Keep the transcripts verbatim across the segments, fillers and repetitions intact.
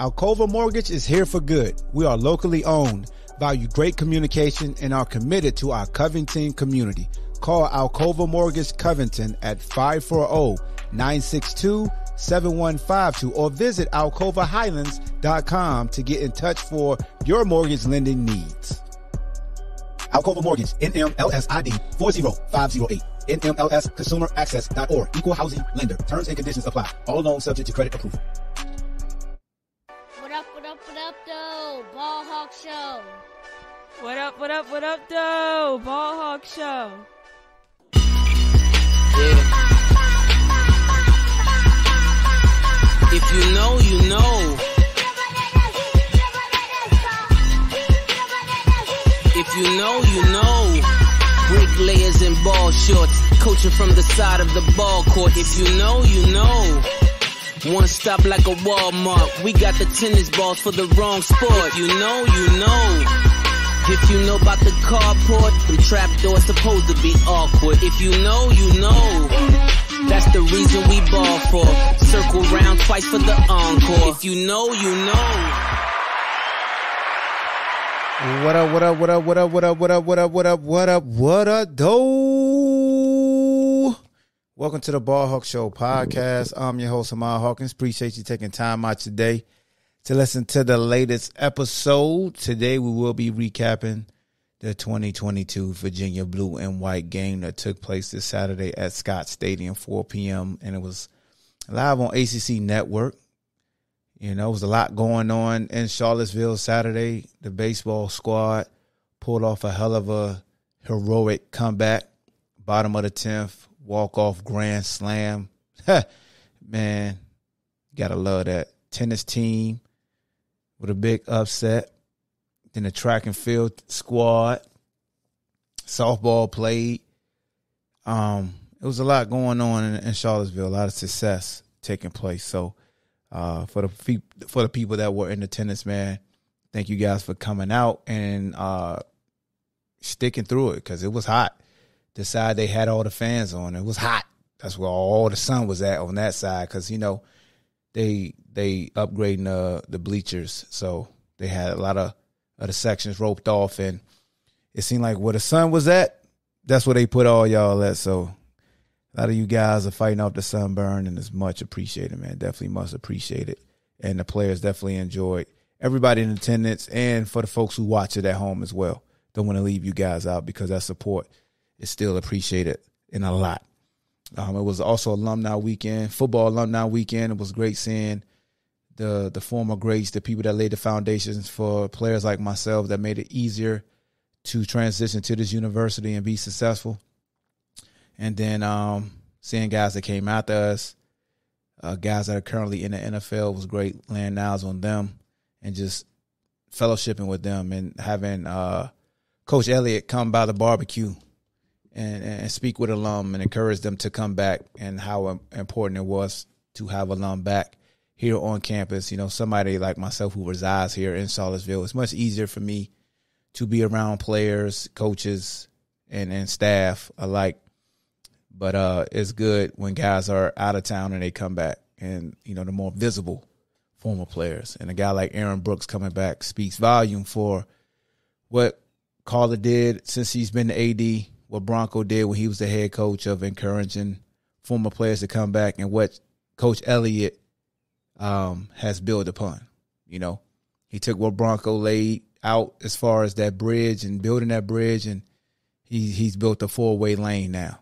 Alcova Mortgage is here for good. We are locally owned, value great communication, and are committed to our Covington community. Call Alcova Mortgage Covington at five four zero, nine six two, seven one five two or visit alcova highlands dot com to get in touch for your mortgage lending needs. Alcova Mortgage, N M L S I D four zero five zero eight. N M L S consumer access dot org. Equal housing lender. Terms and conditions apply. All loans subject to credit approval. What up, what up, what up, though? Ball Hawk Show. What up, what up, what up, though? Ball Hawk Show. Yeah. If you know, you know. If you know, you know. Bricklayers and ball shorts, coaching from the side of the ball court. If you know, you know. One stop like a Walmart. We got the tennis balls for the wrong sport. If you know, you know. If you know about the carport, them trapdoors supposed to be awkward. If you know, you know. That's the reason we ball for. Circle round twice for the encore. If you know, you know. What up, what up, what up, what up, what up, what up, what up, what up, what up, what up, though? Welcome to the Ball Hawk Show podcast. I'm your host, Ahmad Hawkins. Appreciate you taking time out today to listen to the latest episode. Today we will be recapping the twenty twenty-two Virginia Blue and White game that took place this Saturday at Scott Stadium, four p.m. and it was live on A C C Network. You know, it was a lot going on in Charlottesville Saturday. The baseball squad pulled off a hell of a heroic comeback. Bottom of the tenth, walk-off grand slam. Man, gotta love that. Tennis team with a big upset. Then the track and field squad. Softball played. Um, it was a lot going on in, in Charlottesville. A lot of success taking place. So, Uh, for the fe- for the people that were in attendance, man, thank you guys for coming out and uh, sticking through it because it was hot. The side they had all the fans on, it was hot. That's where all the sun was at on that side because, you know, they they upgrading the, the bleachers. So they had a lot of, of the sections roped off, and it seemed like where the sun was at, that's where they put all y'all at. So a lot of you guys are fighting off the sunburn, and it's much appreciated, man. Definitely much appreciated. And the players definitely enjoyed. Everybody in attendance, and for the folks who watch it at home as well. Don't want to leave you guys out because that support is still appreciated in a lot. Um, it was also alumni weekend, football alumni weekend. It was great seeing the the former greats, the people that laid the foundations for players like myself that made it easier to transition to this university and be successful. And then um, seeing guys that came after us, uh, guys that are currently in the N F L, was great laying eyes on them and just fellowshipping with them and having uh, Coach Elliott come by the barbecue and, and speak with alum and encourage them to come back and how important it was to have alum back here on campus. You know, somebody like myself who resides here in Charlottesville, it's much easier for me to be around players, coaches, and, and staff alike. But uh, it's good when guys are out of town and they come back and, you know, the more visible former players. And a guy like Aaron Brooks coming back speaks volume for what Carla did since he's been the A D, what Bronco did when he was the head coach of encouraging former players to come back, and what Coach Elliott um, has built upon. You know, he took what Bronco laid out as far as that bridge and building that bridge, and he, he's built a four-way lane now.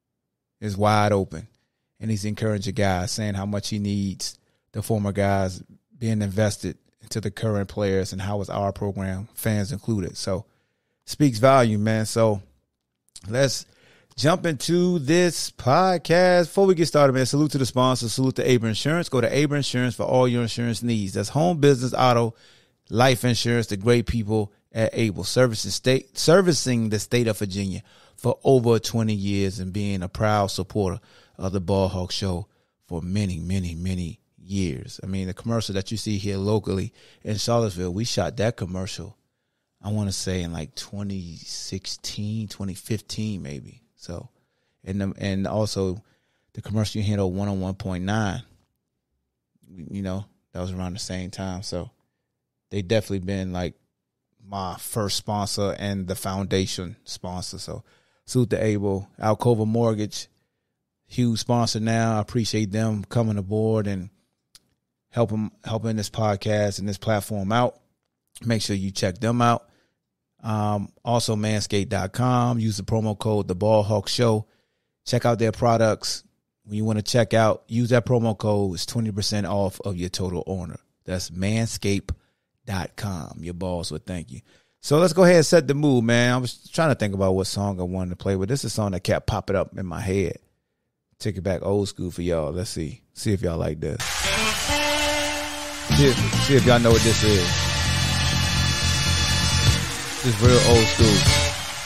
Is wide open, and he's encouraging guys, saying how much he needs the former guys being invested into the current players and how is our program, fans included. So speaks volume, man. So let's jump into this podcast. Before we get started, man, salute to the sponsor, salute to Able Insurance. Go to Able Insurance for all your insurance needs. That's home, business, auto, life insurance. The great people at Able, servicing state, servicing the state of Virginia for over twenty years and being a proud supporter of the Ball Hawk Show for many, many, many years. I mean, the commercial that you see here locally in Charlottesville, we shot that commercial, I want to say, in like twenty sixteen, twenty fifteen maybe. So, and the, and also the commercial you hear on one oh one point nine, you know, That was around the same time. So they definitely been like my first sponsor and the foundation sponsor. So salute to Able. Alcova Mortgage, huge sponsor now. I appreciate them coming aboard and helping helping this podcast and this platform out. Make sure you check them out. Um, also, manscaped dot com. Use the promo code The Ball Hawk Show. Check out their products. When you want to check out, use that promo code. It's twenty percent off of your total order. That's manscaped dot com. Your balls would thank you. So let's go ahead and set the mood, man. I was trying to think about what song I wanted to play, but this is a song that kept popping up in my head. Take it back old school for y'all. Let's see. See if y'all like this. See if, see if y'all know what this is. This is real old school.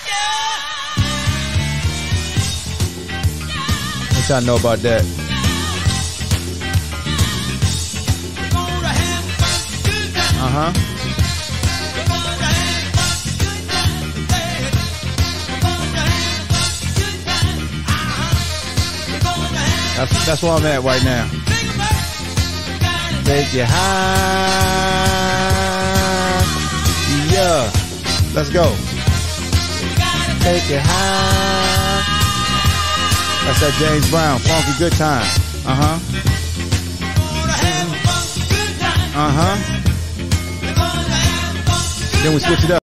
What y'all know about that? Uh-huh. That's, that's where I'm at right now. Take you high. Yeah. Let's go. Take it high. That's that James Brown, Funky Good Time. Uh-huh. Uh-huh. Then we switch it up.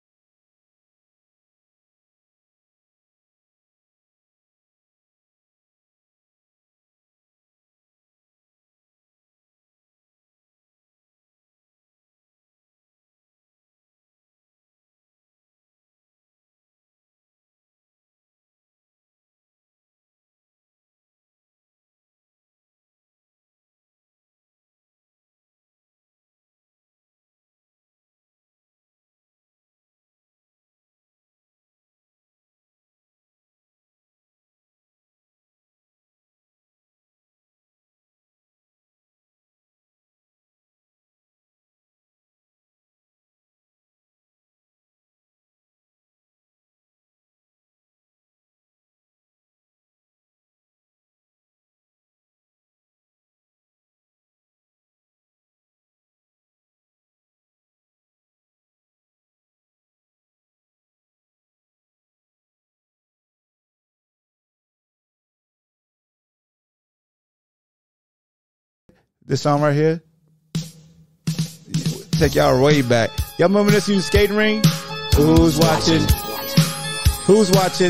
This song right here, take y'all way back. Y'all remember this in the skating ring? Who's watching? Who's watching?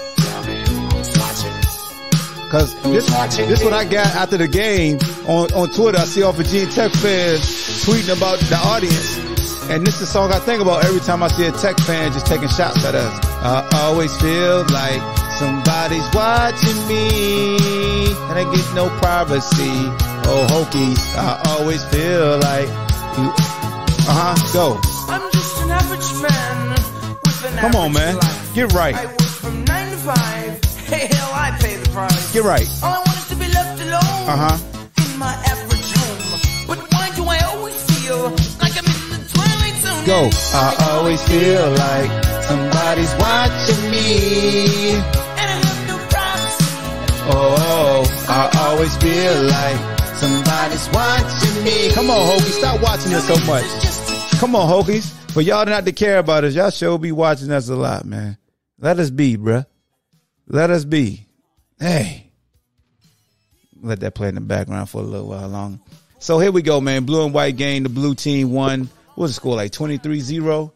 Cause this, this what I got after the game on, on Twitter. I see all Virginia Tech fans tweeting about the audience. And this is the song I think about every time I see a Tech fan just taking shots at us. I always feel like somebody's watching me and I get no privacy. Oh, Hokies, I always feel like you. Uh-huh, go. I'm just an average man with an Come on, man. Life. Get right. I work from nine to five. Hey, hell, I pay the price. Get right. All I want is to be left alone. Uh-huh. In my average home. But why do I always feel like I'm in the twilight zone? Go. I always feel like somebody's watching me. And I have no privacy. Oh, I always feel like somebody's watching me. Come on, Hokies. Stop watching us so much. Come on, Hokies. For y'all not to care about us, y'all sure be watching us a lot, man. Let us be, bruh. Let us be. Hey. Let that play in the background for a little while longer. So here we go, man. Blue and white game. The blue team won. What was the score, like twenty-three zero?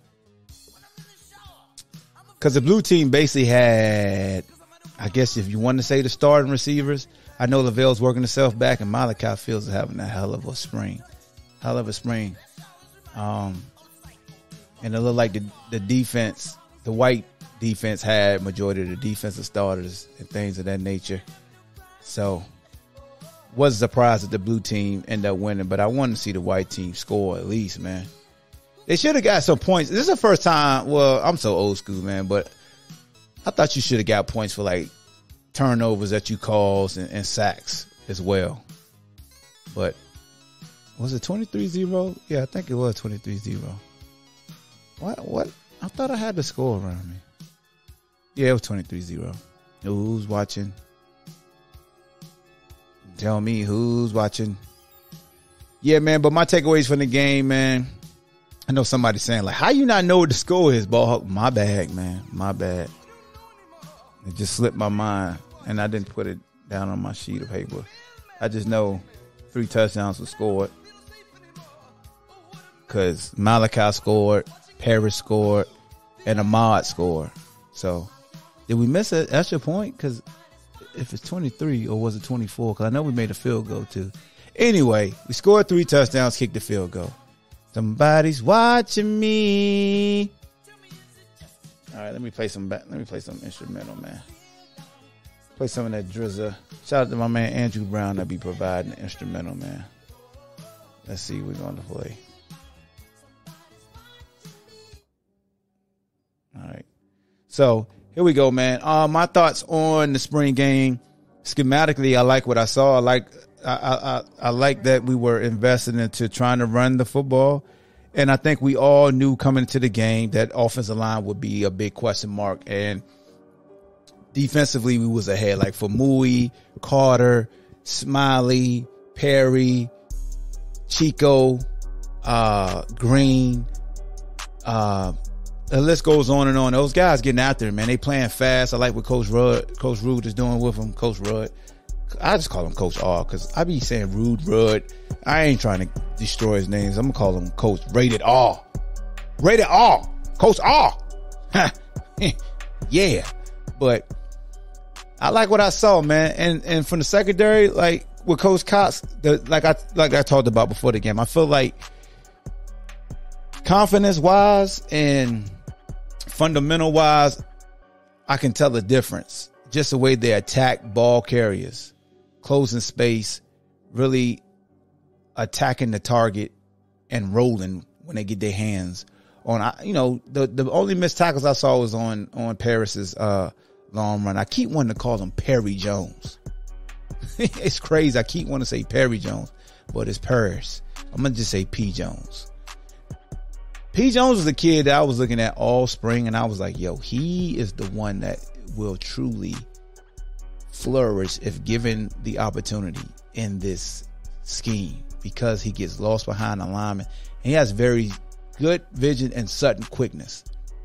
Because the blue team basically had, I guess if you want to say the starting receivers, I know Lavelle's working himself back, and Malachi Fields is having a hell of a spring. Hell of a spring. Um, and it looked like the, the defense, the white defense had majority of the defensive starters and things of that nature. So, was surprised that the blue team ended up winning, but I wanted to see the white team score at least, man. They should have got some points. This is the first time, well, I'm so old school, man, but I thought you should have got points for, like, turnovers that you calls and, and sacks as well. But was it twenty-three zero? Yeah, I think it was twenty-three zero. What? What? I thought I had the score around me. Yeah, it was twenty-three zero. Who's watching? Tell me who's watching. yeah, man. But my takeaways from the game, man. I know somebody saying like, "How you not know what the score is, Ball Hawk?" My bad, man. My bad. It just slipped my mind, and I didn't put it down on my sheet of paper. I just know three touchdowns were scored because Malachi scored, Paris scored, and Ahmad scored. So, did we miss it? That's your point? Because if it's twenty-three or was it twenty-four? Because I know we made a field goal too. Anyway, we scored three touchdowns, kicked the field goal. Somebody's watching me. All right, let me play some. Let me play some instrumental, man. Play some of that D Z A. Shout out to my man Andrew Brown that be providing the instrumental, man. Let's see what we're going to play. All right. So here we go, man. Uh, my thoughts on the spring game. Schematically, I like what I saw. I like I, I, I like that we were invested into trying to run the football. And I think we all knew coming into the game that offensive line would be a big question mark. And defensively, we was ahead. Like for Mui, Carter, Smiley, Perry, Chico, uh, Green. Uh, the list goes on and on. Those guys getting out there, man. They playing fast. I like what Coach Rudd, Coach Rudd is doing with them. Coach Rudd. I just call him Coach R because I be saying Rude Rudd. I ain't trying to destroy his names. I'm going to call him Coach Rated R. Rated R. Coach R. Yeah. But I like what I saw, man. And and from the secondary, like with Coach Cox, the, like I like I talked about before the game, I feel like confidence-wise and fundamental-wise, I can tell the difference. Just the way they attack ball carriers, closing space, really attacking the target and rolling when they get their hands on. You know, the the only missed tackles I saw was on on Paris's uh, long run. I keep wanting to call him Perry Jones. It's crazy. I keep wanting to say Perry Jones, but it's Paris. I'm gonna just say P Jones. P Jones was a kid that I was looking at all spring, and I was like, yo, he is the one that will truly flourish if given the opportunity in this scheme, because he gets lost behind the lineman and he has very good vision and sudden quickness.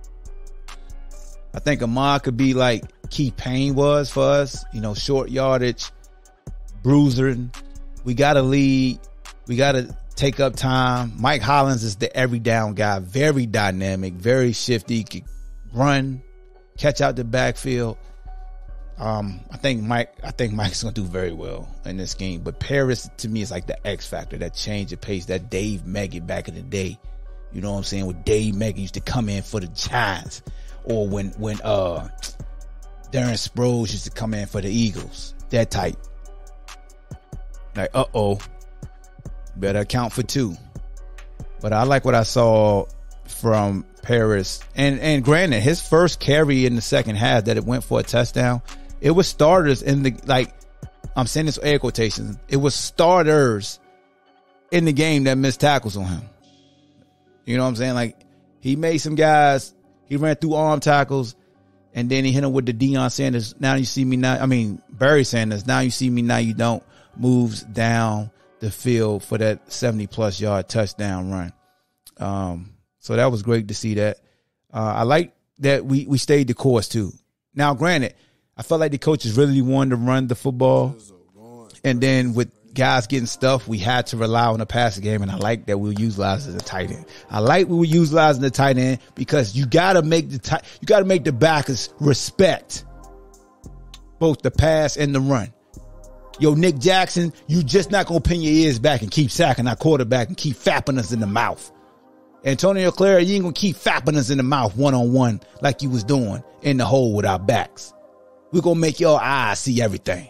I think Ahmad could be like Key Payne was for us, you know, short yardage, bruising. We got to lead. We got to take up time. Mike Hollins is the every down guy, very dynamic, very shifty, can run, catch out the backfield. Um, I think Mike, I think Mike's going to do very well in this game. But Paris, to me, is like the X factor, that change of pace, that Dave Meggett back in the day. You know what I'm saying? When Dave Meggett used to come in for the Giants, or when when uh Darren Sproles used to come in for the Eagles. That type. Like, uh oh, better account for two. But I like what I saw from Paris, and and granted, his first carry in the second half that it went for a touchdown, it was starters in the, like, I'm saying this with air quotations, it was starters in the game that missed tackles on him. You know what I'm saying? Like, he made some guys, he ran through arm tackles, and then he hit him with the Deion Sanders, now you see me now, I mean Barry Sanders, now you see me now you don't, moves down the field for that seventy plus yard touchdown run. Um, So that was great to see that. Uh, I like that we, we stayed the course too. Now, granted, I felt like the coaches really wanted to run the football. And then with guys getting stuff, we had to rely on the passing game. And I like that we were utilizing the tight end. I like we were utilizing the tight end because you gotta make the tight, you gotta make the backers respect both the pass and the run. Yo, Nick Jackson, you just not gonna pin your ears back and keep sacking our quarterback and keep fapping us in the mouth. Antonio Clara, you ain't gonna keep fapping us in the mouth one-on-one like you was doing in the hole with our backs. We're gonna make your eyes see everything.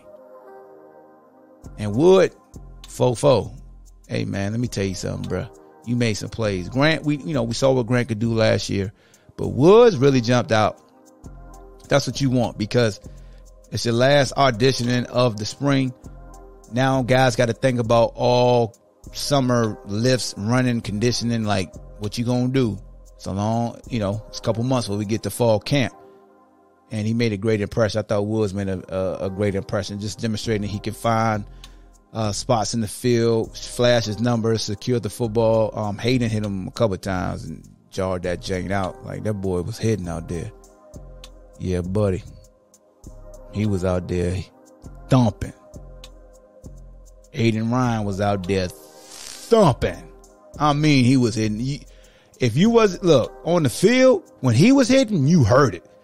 And Wood, fo-fo. Hey, man, let me tell you something, bro. You made some plays. Grant, we you know, we saw what Grant could do last year. But Woods really jumped out. That's what you want, because it's your last auditioning of the spring. Now guys got to think about all summer lifts, running, conditioning, like what you gonna do. It's a long, you know, it's a couple months before we get to fall camp. And he made a great impression. I thought Woods made a, a, a great impression, just demonstrating that he can find uh, spots in the field, flash his numbers, secure the football. Um, Hayden hit him a couple of times and jarred that jank out. Like, that boy was hitting out there. Yeah, buddy. He was out there thumping. Aiden Ryan was out there thumping. I mean, he was hitting. If you was, look, on the field, when he was hitting, you heard it.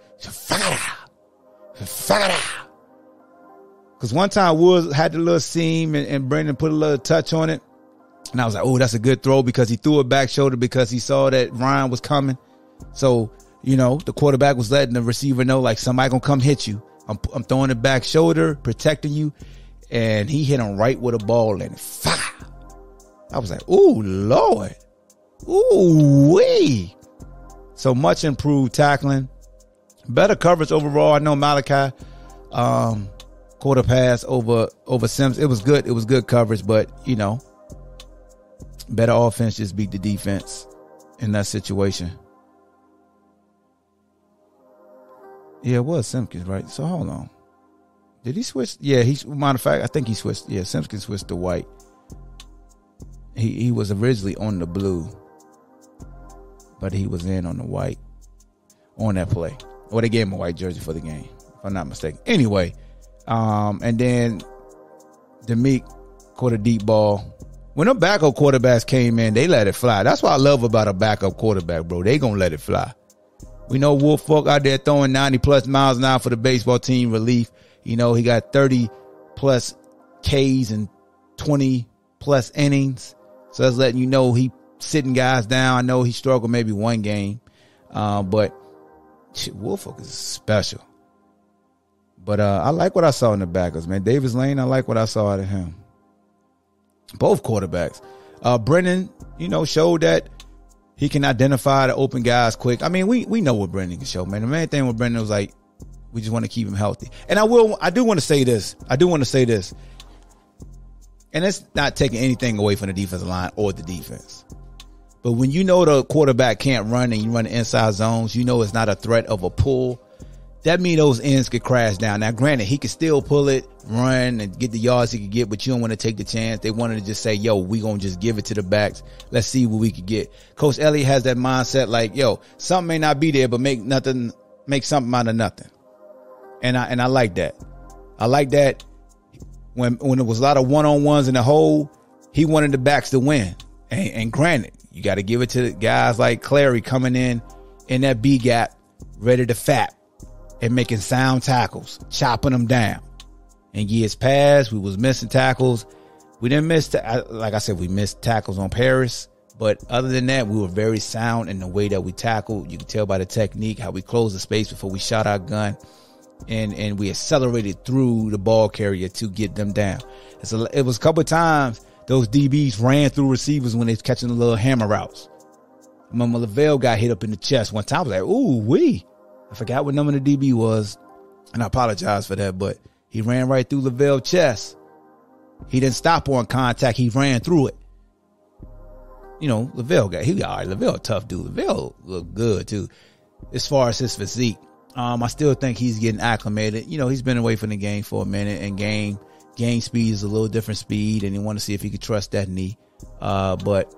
Because one time Woods had the little seam and, and Brendan put a little touch on it. And I was like, oh, that's a good throw, because he threw it back shoulder because he saw that Ryan was coming. So, you know, the quarterback was letting the receiver know, like, somebody gonna come hit you. I'm, I'm throwing it back shoulder, protecting you. And he hit him right with a ball and fire. I was like, ooh, Lord. Ooh, wee. So much improved tackling. Better coverage overall. I know Malachi um, caught a pass over, over Sims. It was good. It was good coverage, but, you know, better offense just beat the defense in that situation. Yeah, it was Simpkins, right? So hold on. Did he switch? Yeah, he. Matter of fact, I think he switched. Yeah, Simpkins switched to white. He he was originally on the blue, but he was in on the white on that play. Or they gave him a white jersey for the game, if I'm not mistaken. Anyway, um, and then Demick caught a deep ball. When the backup quarterbacks came in, they let it fly. That's what I love about a backup quarterback, bro. They gonna let it fly. We know Wolf Folk out there throwing ninety plus miles an hour for the baseball team relief. You know, he got thirty plus Ks and twenty plus innings. So that's letting you know he sitting guys down. I know he struggled maybe one game. Uh, but shit, Woolfolk is special. But uh, I like what I saw in the backers, man. Davis Lane, I like what I saw out of him. Both quarterbacks. Uh, Brennan, you know, showed that he can identify the open guys quick. I mean, we we know what Brennan can show, man. The main thing with Brennan was like, we just want to keep him healthy. And I will, I do want to say this. I do want to say this. And it's not taking anything away from the defensive line or the defense. But when you know the quarterback can't run and you run the inside zones, you know it's not a threat of a pull. That means those ends could crash down. Now, granted, he could still pull it, run, and get the yards he could get, but you don't want to take the chance. They wanted to just say, yo, we going to just give it to the backs. Let's see what we could get. Coach Elliott has that mindset like, yo, something may not be there, but make nothing, make something out of nothing. And I, and I like that. I like that when, when there was a lot of one-on-ones in the hole, he wanted the backs to win. And, and granted, you got to give it to guys like Clary coming in, in that B gap, ready to fap and making sound tackles, chopping them down. In years past, we was missing tackles. We didn't miss, ta- like I said, we missed tackles on Paris. But other than that, we were very sound in the way that we tackled. You can tell by the technique, how we closed the space before we shot our gun. And and we accelerated through the ball carrier to get them down. It's a, it was a couple of times those D Bs ran through receivers when they was catching the little hammer routes. I remember Lavelle got hit up in the chest one time. I was like, ooh, wee. I forgot what number the D B was, and I apologize for that, but he ran right through Lavelle's chest. He didn't stop on contact. He ran through it. You know, Lavelle got, he got, all right, Lavelle a tough dude. Lavelle looked good, too, as far as his physique. Um, I still think he's getting acclimated. You know, he's been away from the game for a minute, and game game speed is a little different speed, and he want to see if he could trust that knee. Uh, but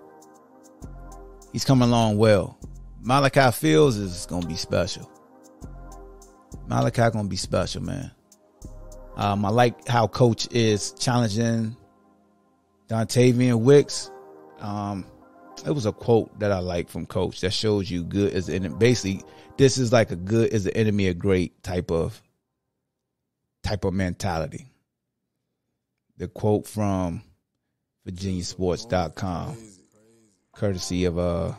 he's coming along well. Malachi Fields is going to be special. Malachi going to be special, man. Um, I like how Coach is challenging Dontavian Wicks. Um, it was a quote that I like from Coach that shows you good is in basically this is like a good is the enemy of great type of type of mentality. The quote from Virginia Sports dot com, courtesy of uh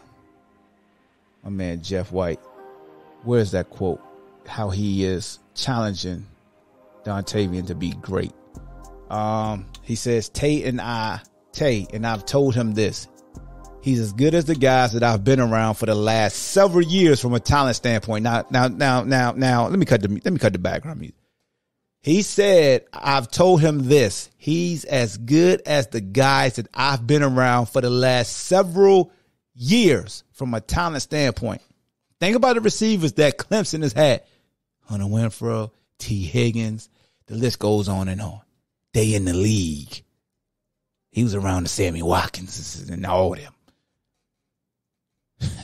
my man Jeff White. Where's that quote? How he is challenging Dontavian to be great. Um, he says, Tay and I, Tay, and I've told him this. He's as good as the guys that I've been around for the last several years from a talent standpoint. Now, now, now, now, now, let me cut the let me cut the background music. He said, I've told him this. He's as good as the guys that I've been around for the last several years from a talent standpoint. Think about the receivers that Clemson has had. Hunter Renfrow, T. Higgins, the list goes on and on. They in the league. He was around the Sammy Watkins and all of them.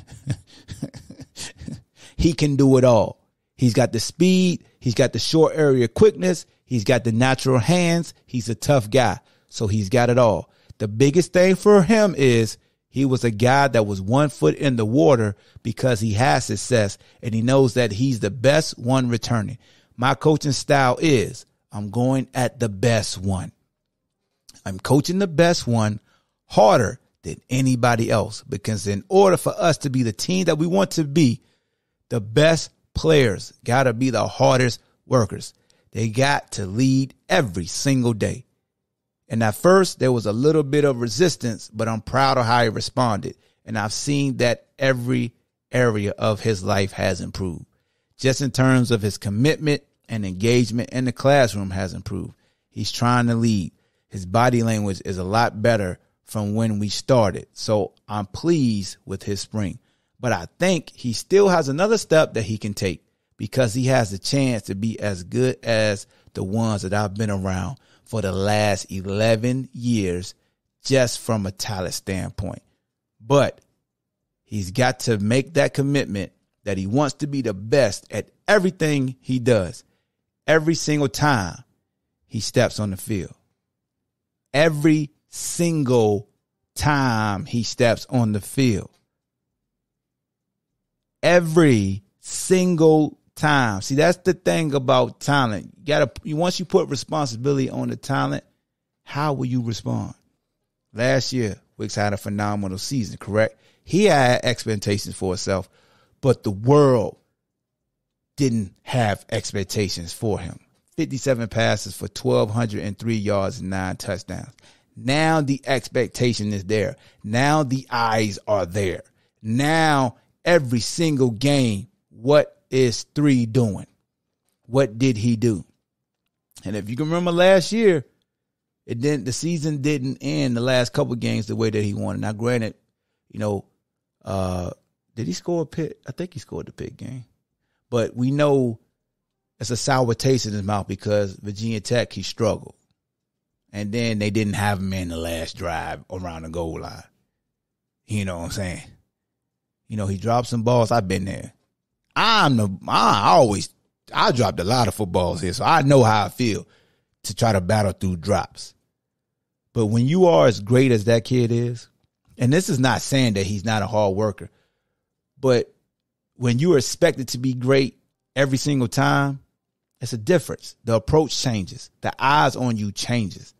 He can do it all. He's got the speed. He's got the short area quickness. He's got the natural hands. He's a tough guy. So he's got it all. The biggest thing for him is he was a guy that was one foot in the water because he has success and he knows that he's the best one returning. My coaching style is I'm going at the best one. I'm coaching the best one harder than anybody else, because in order for us to be the team that we want to be, the best players got to be the hardest workers. They got to lead every single day. And at first, there was a little bit of resistance, but I'm proud of how he responded. And I've seen that every area of his life has improved. Just in terms of his commitment and engagement in the classroom has improved. He's trying to lead. His body language is a lot better from when we started. So I'm pleased with his spring. But I think he still has another step that he can take, because he has a chance to be as good as the ones that I've been around for the last eleven years, just from a talent standpoint. But he's got to make that commitment that he wants to be the best at everything he does, every single time he steps on the field. Every single time he steps on the field. Every single time. See, that's the thing about talent. You gotta, you, once you put responsibility on the talent, how will you respond? Last year, Wicks had a phenomenal season, correct? He had expectations for himself, but the world didn't have expectations for him. fifty-seven passes for twelve oh three yards and nine touchdowns. Now the expectation is there. Now the eyes are there. Now every single game, what is three doing? What did he do? And if you can remember last year, it didn't. The season didn't end the last couple of games the way that he wanted. Now, granted, you know, uh, did he score a pick? I think he scored the pick game. But we know it's a sour taste in his mouth because Virginia Tech, he struggled. And then they didn't have him in the last drive around the goal line. You know what I'm saying? You know, he dropped some balls. I've been there. I'm the, I always, I dropped a lot of footballs here, so I know how I feel to try to battle through drops. But when you are as great as that kid is, and this is not saying that he's not a hard worker, but when you are expected to be great every single time, it's a difference. The approach changes. The eyes on you changes.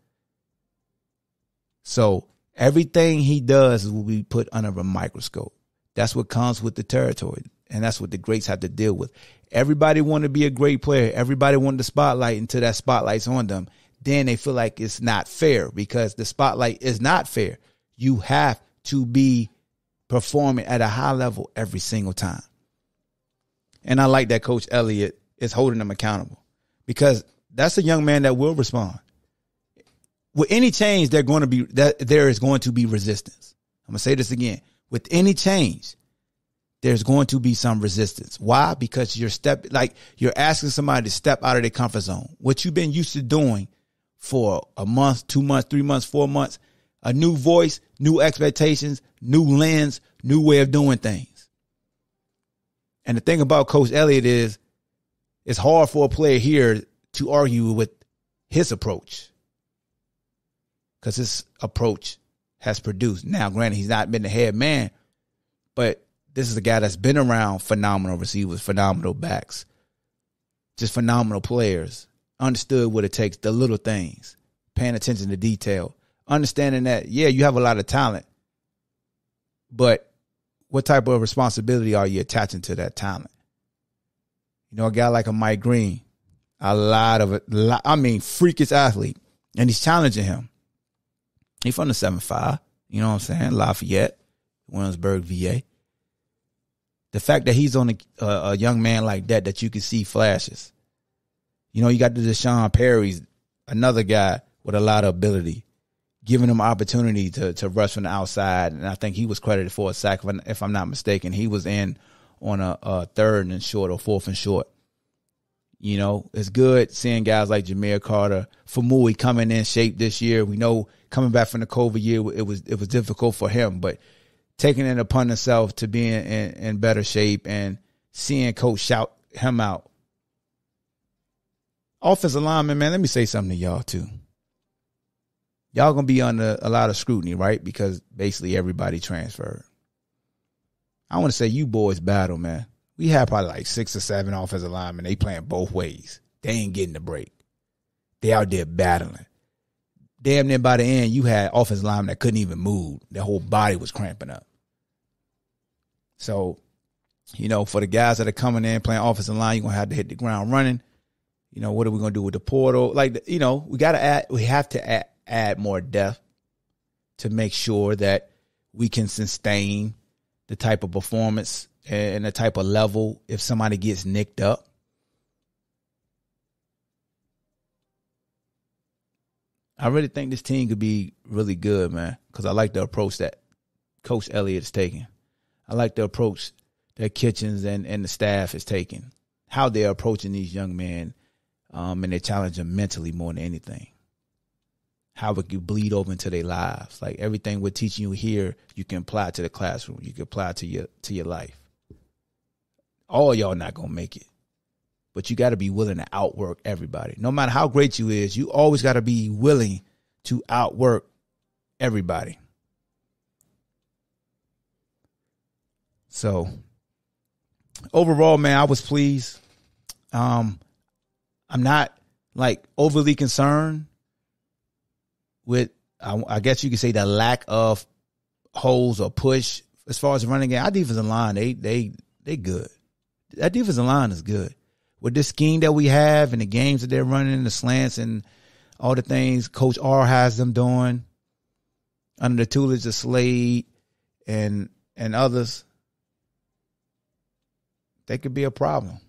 So everything he does will be put under a microscope. That's what comes with the territory. And that's what the greats have to deal with. Everybody want to be a great player. Everybody want the spotlight until that spotlight's on them. Then they feel like it's not fair because the spotlight is not fair. You have to be performing at a high level every single time. And I like that Coach Elliott is holding them accountable because that's a young man that will respond. With any change, they're going to be that there is going to be resistance. I'm gonna say this again. With any change, there's going to be some resistance. Why? Because you're step like you're asking somebody to step out of their comfort zone. What you've been used to doing for a month, two months, three months, four months, a new voice, new expectations, new lens, new way of doing things. And the thing about Coach Elliott is it's hard for a player here to argue with his approach because his approach has produced. Now, granted, he's not been the head man, but this is a guy that's been around phenomenal receivers, phenomenal backs, just phenomenal players, understood what it takes, the little things, paying attention to detail, understanding that, yeah, you have a lot of talent, but what type of responsibility are you attaching to that talent? You know, a guy like a Mike Green, a lot of it, I mean, freakish athlete, and he's challenging him. He's from the seven five, you know what I'm saying? Lafayette, Williamsburg, V A. The fact that he's on a, a, a young man like that, that you can see flashes. You know, you got the Deshaun Perry's, another guy with a lot of ability, giving him opportunity to to rush from the outside. And I think he was credited for a sack, if, I, if I'm not mistaken. He was in on a, a third and short or fourth and short. You know, it's good seeing guys like Jameer Carter, Famui coming in shape this year. We know coming back from the COVID year, it was it was difficult for him, but taking it upon himself to be in, in, in better shape and seeing Coach shout him out. Offensive lineman, man, let me say something to y'all too. Y'all going to be under a lot of scrutiny, right? Because basically everybody transferred. I want to say you boys battle, man. We had probably like six or seven offensive linemen. They playing both ways. They ain't getting the break. They out there battling. Damn near by the end, you had offensive linemen that couldn't even move. Their whole body was cramping up. So, you know, for the guys that are coming in playing offensive line, you're going to have to hit the ground running. You know, what are we going to do with the portal? Like, you know, we got to add, we have to add, add more depth to make sure that we can sustain the type of performance and the type of level if somebody gets nicked up. I really think this team could be really good, man, because I like the approach that Coach Elliott is taking. I like the approach that Kitchens and, and the staff is taking, how they're approaching these young men, um, and they challenge them mentally more than anything. How it can bleed over into their lives. Like everything we're teaching you here, you can apply to the classroom. You can apply to your to your life. All y'all not going to make it. But you got to be willing to outwork everybody. No matter how great you is, you always got to be willing to outwork everybody. So, overall, man, I was pleased. Um, I'm not, like, overly concerned with, I, I guess you could say, the lack of holes or push as far as the running game. Our defensive line, they they they good. That defensive line is good. With this scheme that we have and the games that they're running, the slants and all the things Coach R has them doing under the tutelage of Slade and and others, they could be a problem.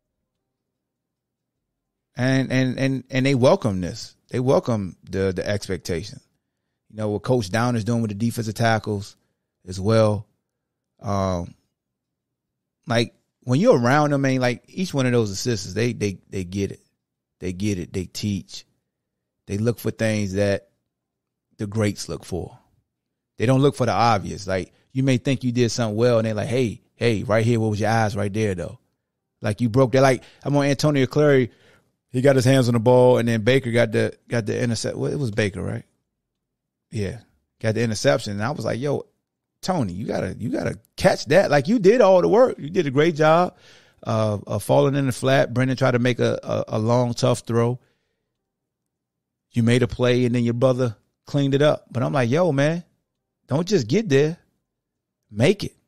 And and and and they welcome this. They welcome the the expectation. You know, what Coach Down is doing with the defensive tackles as well. Um, like, when you're around them, man, like each one of those assistants, they they they get it. They get it. They teach. They look for things that the greats look for. They don't look for the obvious. Like, you may think you did something well, and they're like, hey, hey, right here, what was your eyes right there, though? Like, you broke that. Like, I'm on Antonio Clary. He got his hands on the ball, and then Baker got the got the intercept. Well, it was Baker, right? Yeah, got the interception. And I was like, yo, Tony, you gotta you gotta catch that. Like, you did all the work. You did a great job of, of falling in the flat. Brendan tried to make a, a, a long, tough throw. You made a play, and then your brother cleaned it up. But I'm like, yo, man, don't just get there. Make it.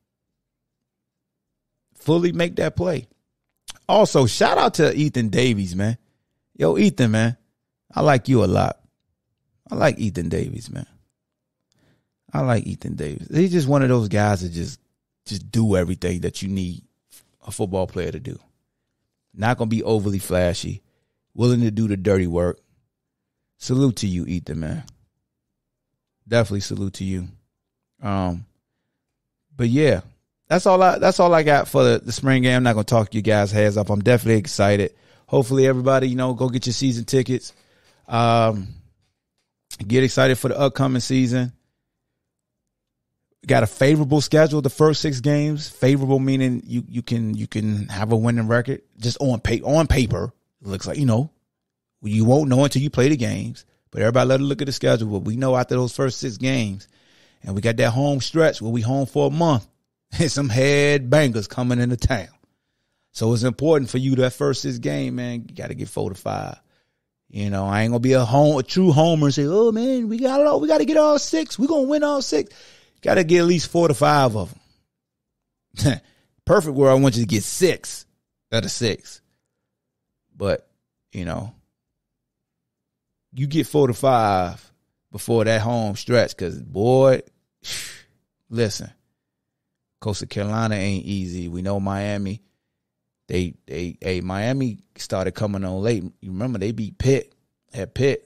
Fully make that play. Also, shout out to Ethan Davies, man. Yo, Ethan, man, I like you a lot. I like Ethan Davies, man. I like Ethan Davis. He's just one of those guys that just just do everything that you need a football player to do. Not going to be overly flashy. Willing to do the dirty work. Salute to you, Ethan, man. Definitely salute to you. Um, but yeah, that's all I that's all I got for the, the spring game. I'm not going to talk you guys' heads up. I'm definitely excited. Hopefully everybody, you know, go get your season tickets. Um, get excited for the upcoming season. Got a favorable schedule, the first six games. Favorable meaning you you can you can have a winning record. Just on paper, on paper, it looks like, you know, you won't know until you play the games. But everybody let us look at the schedule. But we know after those first six games, and we got that home stretch where we home for a month, and some head bangers coming into town. So it's important for you that first six game, man. You got to get four to five. You know, I ain't gonna be a home a true homer and say, oh man, we got it all. We got to get all six. We are gonna win all six. Got to get at least four to five of them. Perfect world, I want you to get six out of six. But, you know, you get four to five before that home stretch because, boy, listen, Coastal Carolina ain't easy. We know Miami. They, they, hey, Miami started coming on late. You remember they beat Pitt at Pitt.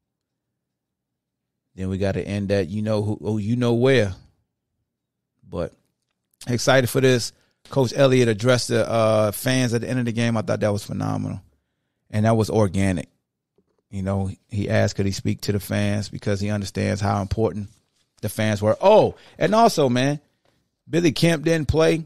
Then we got to end that, you know who, oh, you know where. But excited for this. Coach Elliott addressed the uh, fans at the end of the game. I thought that was phenomenal. and that was organic. You know, he asked could he speak to the fans because he understands how important the fans were. Oh, and also, man, Billy Kemp didn't play.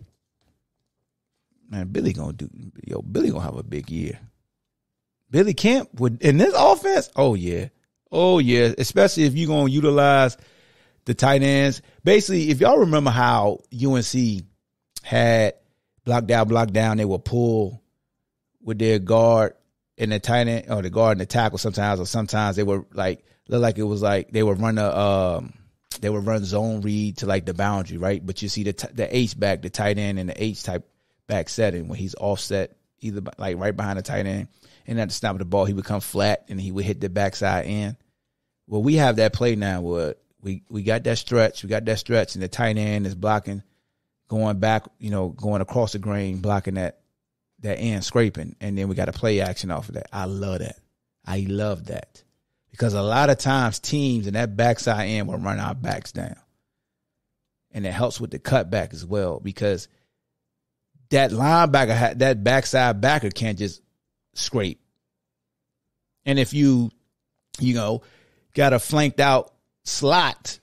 Man, Billy gonna do yo. Billy gonna have a big year. Billy Kemp would in this offense. Oh yeah, oh yeah. Especially if you're gonna utilize the tight ends. Basically, if y'all remember how U N C had block down, block down, they would pull with their guard and the tight end or the guard and the tackle sometimes, or sometimes they would like look like it was like they would run a um they would run zone read to like the boundary, right? But you see the t- the H back, the tight end, and the H type back setting when he's offset either like right behind the tight end, and at the snap of the ball he would come flat and he would hit the backside end. Well, we have that play now where we we got that stretch, we got that stretch, and the tight end is blocking, going back, you know, going across the grain, blocking that that end, scraping, and then we got a play action off of that. I love that. I love that because a lot of times teams in that backside end will run our backs down, and it helps with the cutback as well because that linebacker, that backside backer can't just scrape. And if you, you know, got a flanked out slot,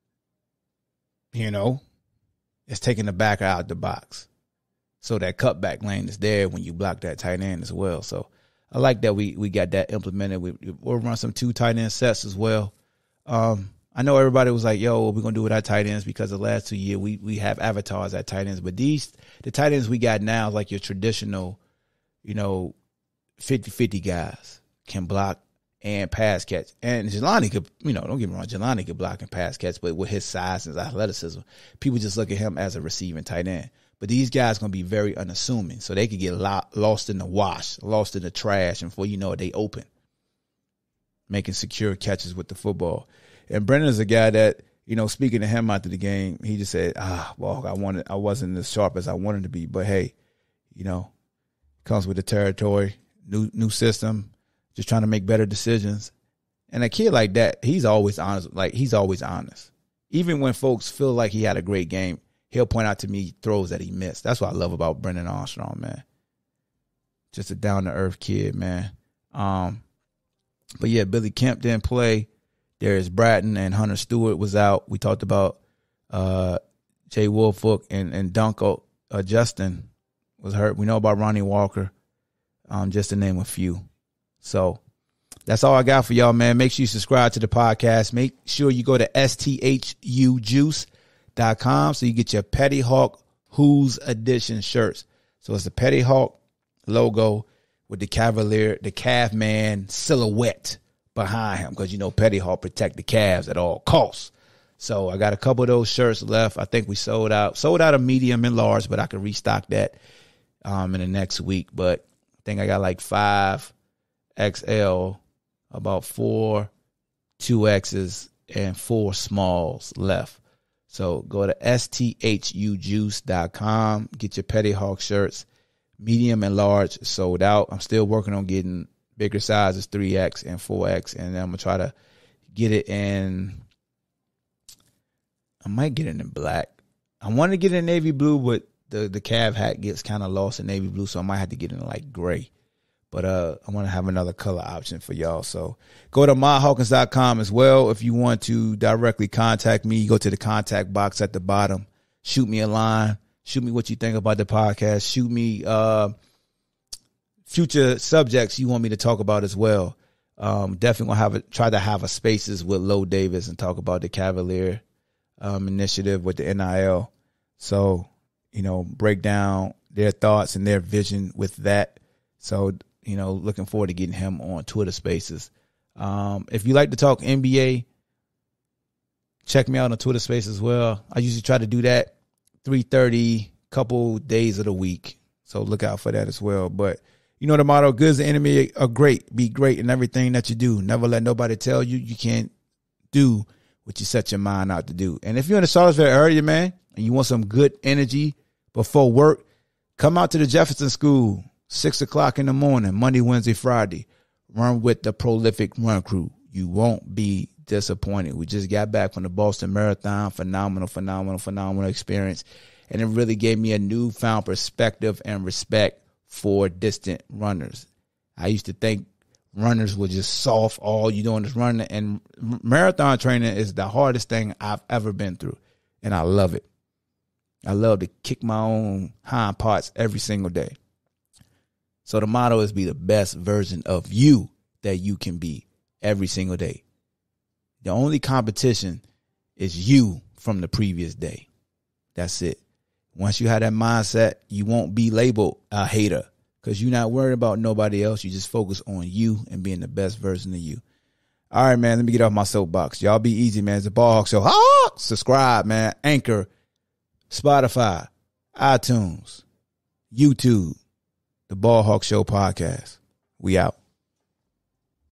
you know, it's taking the backer out the box. So that cutback lane is there when you block that tight end as well. So I like that we we got that implemented. We, we'll run some two tight end sets as well. Um, I know everybody was like, yo, what we going to do with our tight ends because the last two years we we have avatars at tight ends. But these, the tight ends we got now is like your traditional, you know, fifty-fifty guys can block and pass catch. And Jelani could, you know, don't get me wrong, Jelani could block and pass catch, but with his size and his athleticism, people just look at him as a receiving tight end. But these guys going to be very unassuming, so they could get lo- lost in the wash, lost in the trash, and before you know it, they open, making secure catches with the football. And Brendan's a guy that, you know, speaking to him after the game, he just said, ah, well, I wanted, I wasn't as sharp as I wanted to be. But, hey, you know, comes with the territory, new new system, just trying to make better decisions. And a kid like that, he's always honest. Like, he's always honest. Even when folks feel like he had a great game, he'll point out to me throws that he missed. That's what I love about Brendan Armstrong, man. Just a down-to-earth kid, man. Um, but, yeah, Billy Kemp didn't play. Darius Bratton and Hunter Stewart was out. We talked about uh, Jay Woolfolk and, and Dunko. Uh, Justin was hurt. We know about Ronnie Walker, um, just to name a few. So that's all I got for y'all, man. Make sure you subscribe to the podcast. Make sure you go to S T H U juice dot com so you get your Petty Hawk Who's Edition shirts. So it's the Petty Hawk logo with the Cavalier, the Cavman silhouette behind him because, you know, Petty Hawk protect the Cavs at all costs. So I got a couple of those shirts left. I think we sold out. Sold out a medium and large, but I can restock that um, in the next week. But I think I got like five X L, about four two X's, and four smalls left. So go to S T H U juice dot com. Get your Petty Hawk shirts. Medium and large sold out. I'm still working on getting bigger sizes, three X and four X, and then I'm going to try to get it in, I might get it in black. I want to get it in navy blue, but the, the Cav hat gets kind of lost in navy blue, so I might have to get it in like gray. But uh, I want to have another color option for y'all. So go to my hawkins dot com as well. If you want to directly contact me, go to the contact box at the bottom. Shoot me a line. Shoot me what you think about the podcast. Shoot me uh, future subjects you want me to talk about as well. Um, definitely gonna have a, try to have a spaces with Lo Davis and talk about the Cavalier um, initiative with the N I L. So, you know, break down their thoughts and their vision with that. So, you know, looking forward to getting him on Twitter Spaces. Um, if you like to talk N B A, check me out on Twitter Spaces as well. I usually try to do that three thirty, couple days of the week. So look out for that as well. But you know the motto, good as the enemy are great. Be great in everything that you do. Never let nobody tell you you can't do what you set your mind out to do. And if you're in the Charlottesville area, man, and you want some good energy before work, come out to the Jefferson School. Six o'clock in the morning, Monday, Wednesday, Friday. Run with the prolific run crew. You won't be disappointed. We just got back from the Boston Marathon. Phenomenal, phenomenal, phenomenal experience. And it really gave me a newfound perspective and respect for distant runners. I used to think runners were just soft. All you doing is running. And marathon training is the hardest thing I've ever been through. And I love it. I love to kick my own hind parts every single day. So the motto is be the best version of you that you can be every single day. The only competition is you from the previous day. That's it. Once you have that mindset, you won't be labeled a hater because you're not worried about nobody else. You just focus on you and being the best version of you. All right, man, let me get off my soapbox. Y'all be easy, man. It's the Ball Hawk Show. Ah! Subscribe, man. Anchor, Spotify, iTunes, YouTube, the Ball Hawk Show podcast. We out.